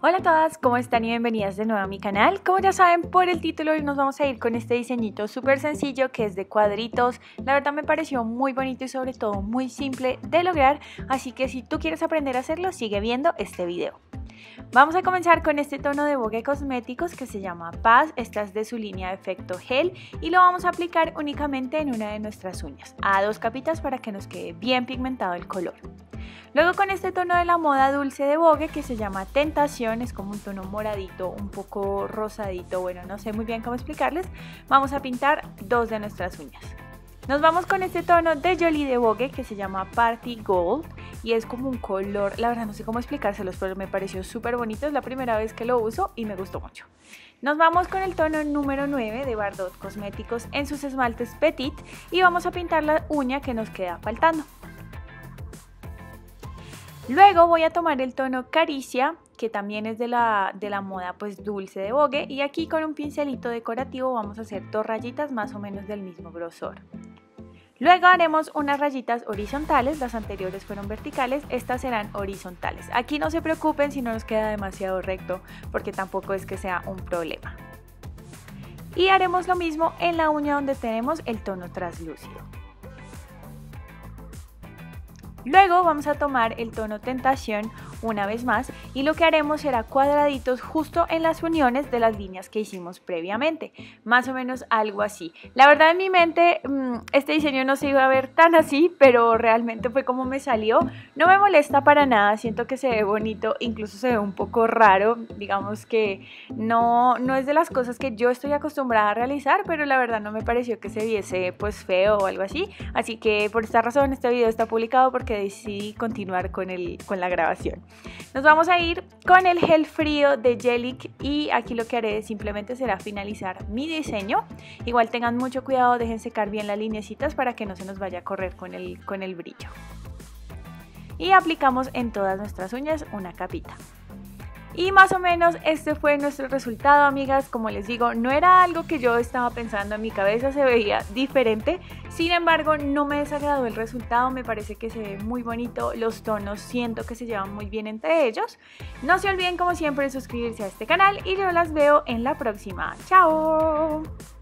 Hola a todas, ¿cómo están y bienvenidas de nuevo a mi canal? Como ya saben por el título, hoy nos vamos a ir con este diseñito súper sencillo que es de cuadritos. La verdad me pareció muy bonito y sobre todo muy simple de lograr, así que si tú quieres aprender a hacerlo, sigue viendo este video. Vamos a comenzar con este tono de Vogue Cosméticos que se llama Paz. Esta es de su línea de efecto gel y lo vamos a aplicar únicamente en una de nuestras uñas, a 2 capitas para que nos quede bien pigmentado el color. Luego con este tono de la moda dulce de Vogue que se llama Tentación, es como un tono moradito, un poco rosadito, bueno, no sé muy bien cómo explicarles, vamos a pintar 2 de nuestras uñas. Nos vamos con este tono de Jolie de Vogue que se llama Party Gold y es como un color, la verdad no sé cómo explicárselos, pero me pareció súper bonito, es la primera vez que lo uso y me gustó mucho. Nos vamos con el tono número 9 de Bardot Cosméticos en sus esmaltes Petit y vamos a pintar la uña que nos queda faltando. Luego voy a tomar el tono Caricia, que también es de la moda pues dulce de Vogue, y aquí con un pincelito decorativo vamos a hacer 2 rayitas más o menos del mismo grosor. Luego haremos unas rayitas horizontales, las anteriores fueron verticales, estas serán horizontales. Aquí no se preocupen si no nos queda demasiado recto, porque tampoco es que sea un problema. Y haremos lo mismo en la uña donde tenemos el tono translúcido. Luego vamos a tomar el tono Tentación una vez más y lo que haremos será cuadraditos justo en las uniones de las líneas que hicimos previamente, más o menos algo así. La verdad en mi mente este diseño no se iba a ver tan así, pero realmente fue como me salió. No me molesta para nada, siento que se ve bonito, incluso se ve un poco raro, digamos que no es de las cosas que yo estoy acostumbrada a realizar, pero la verdad no me pareció que se viese pues feo o algo así, así que por esta razón este video está publicado porque decidí continuar con la grabación. Nos vamos a ir con el gel frío de Gelic y aquí lo que haré simplemente será finalizar mi diseño. Igual tengan mucho cuidado, dejen secar bien las lineecitas para que no se nos vaya a correr con el brillo. Y aplicamos en todas nuestras uñas una capita. Y más o menos este fue nuestro resultado, amigas. Como les digo, no era algo que yo estaba pensando en mi cabeza, se veía diferente. Sin embargo, no me desagradó el resultado, me parece que se ve muy bonito. Los tonos siento que se llevan muy bien entre ellos. No se olviden como siempre de suscribirse a este canal y yo las veo en la próxima. ¡Chao!